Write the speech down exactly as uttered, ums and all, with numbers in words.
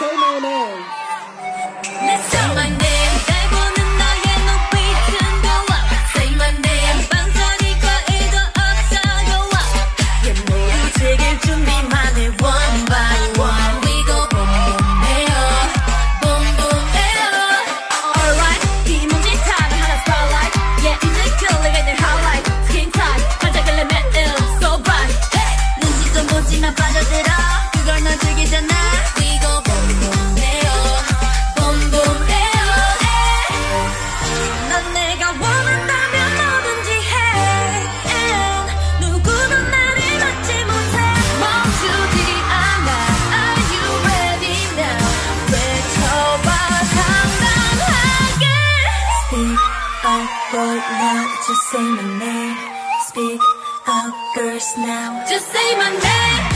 Say my name. Let's say my name. 날 보는 너의 눈빛은 좋아. Say my name. 망설이과 일도 없어도 와. 얘 모두 즐길 준비만 해. One by one. We go boom boom 해요. Boom boom 해요. Alright. 비몽지 타는 하나 spotlight. Yeah, 이제 클릭해 내 highlight. Skin tight. 반짝이는 metal. So bright. Hey. 눈치 좀 보지만 빠져들어. 그걸 넌 즐기잖아. We go boom boom 해요. Boom boom 해요. 난 내가 원한다면 뭐든지 해. And 누구도 나를 막지 못해. 멈추지 않아. Are you ready now? 외쳐봐 당당하게. Speak up boy now. Just say my name. Speak up girls now. Just say my name.